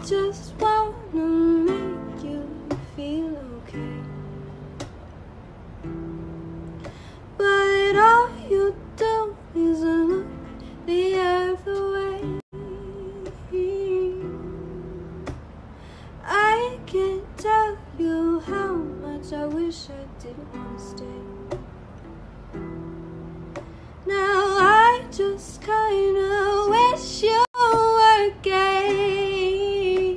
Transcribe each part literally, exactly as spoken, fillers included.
just wanna make you feel okay, but all you do is look the other way. I can't tell you how much I wish I didn't want to stay. Now I just kinda wish you were gay.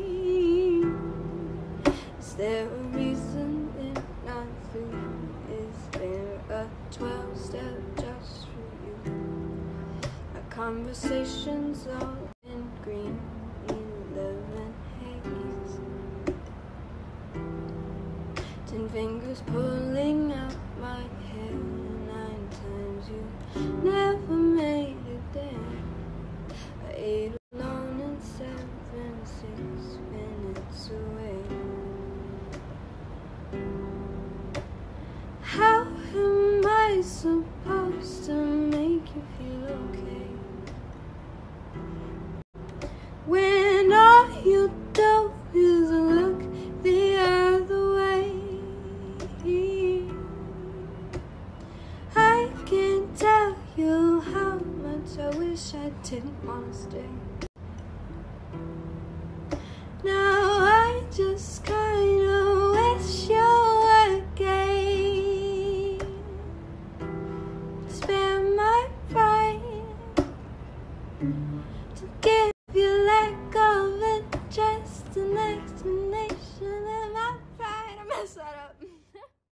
Is there a reason that not for you? Is there a twelve step just for you? Our conversations all in green, eleven haze. Ten fingers pulling out my hair. Nine times you never made it there. I ate alone in seven, six minutes away. How am I supposed to make you feel okay when all you do is look the other way? I can't tell you how much I wish I didn't want to stay.